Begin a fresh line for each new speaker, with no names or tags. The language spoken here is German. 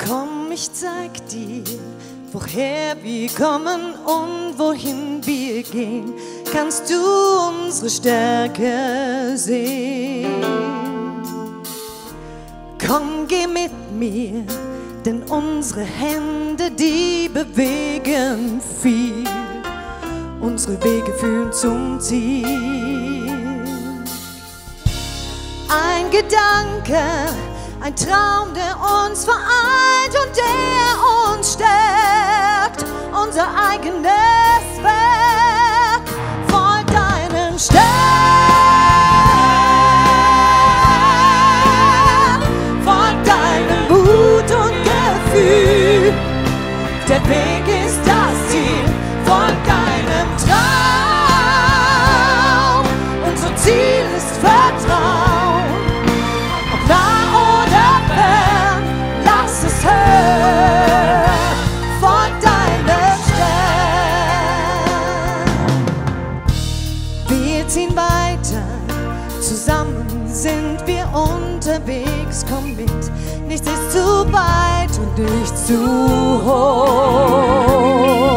Komm, ich zeig dir, woher wir kommen und wohin wir gehen. Kannst du unsere Stärke sehen? Komm, geh mit mir, denn unsere Hände, die bewegen viel. Unsere Wege führen zum Ziel. Ein Gedanke, ein Traum, der uns vereint und der uns stärkt. Unser eigenes Werk, folg deinem Stern. Folg deinem Mut und Gefühl. Der Weg ist das Ziel. Folg deinem Traum. Unser Ziel ist Vertrauen. Ob nah oder fern, lass es hören. Folg deinem Stern. Wir ziehen weiter. Zusammen sind wir unterwegs. Komm mit, nichts ist zu weit und nichts zu hoch.